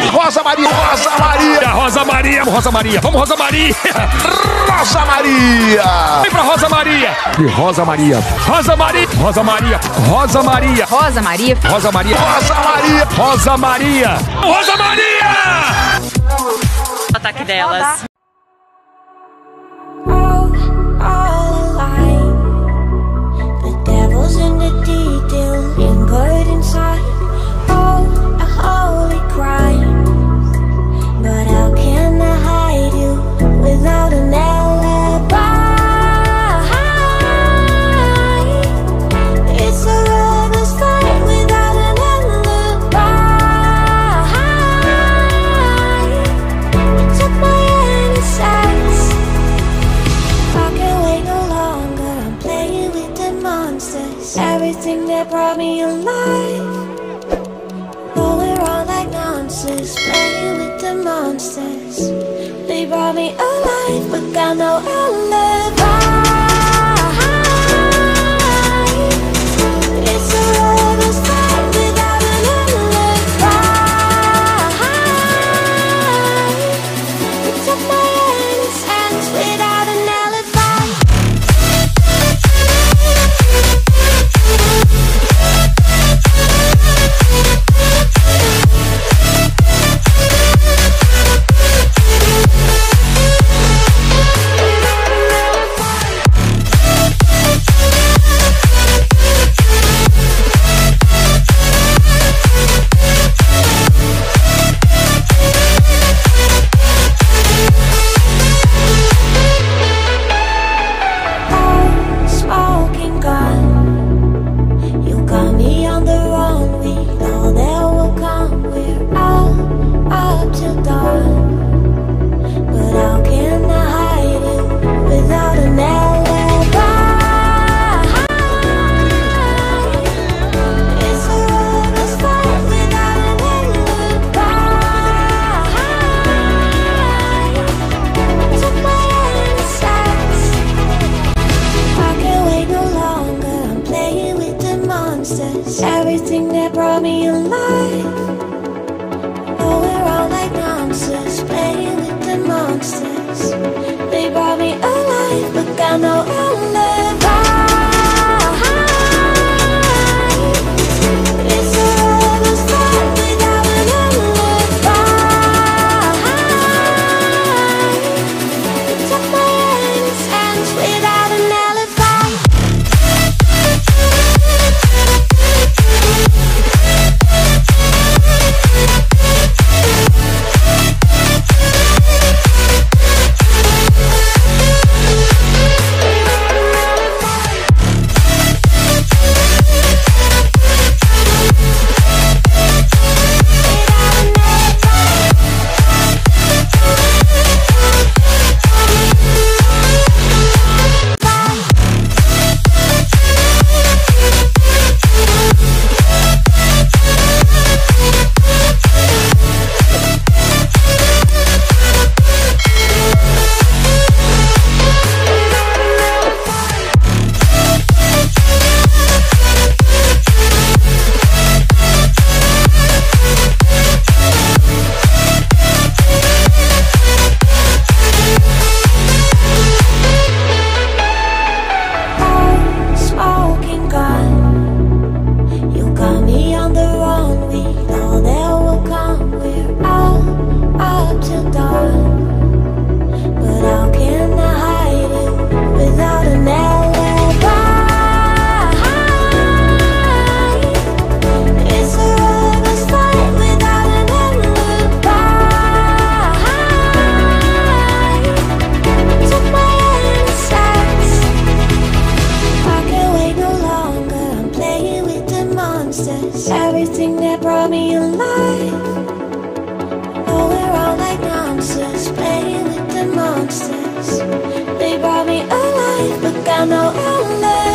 Rosamaria, Rosamaria, Rosamaria, Rosamaria, vamos Rosamaria. Rosamaria. Vem pra Rosamaria. E Rosamaria, Rosamaria, Rosamaria, Rosamaria, Rosamaria, Rosamaria, Rosamaria, Rosamaria, Rosamaria. O ataque delas. In the detail, lingered inside. Oh, a holy crime. But how can I hide you without an alibi? It's a lover's fight without an alibi. You took my innocence. I can't wait no longer. I'm playing with the monsters. Everything that brought me alive. Oh, we're all like monsters, playing with the monsters. They brought me alive, but got no alibi. It's a lover's fight without an alibi. You took my innocence without an alibi. Everything that brought me alive. Oh, we're all like monsters, playing with the monsters. They brought me alive, but got no alibi. It's a lover's fight without an alibi. You took my innocence without an alibi. Everything that brought me alive. Oh, we're all like monsters, playing with the monsters. They brought me alive, but got no alibi.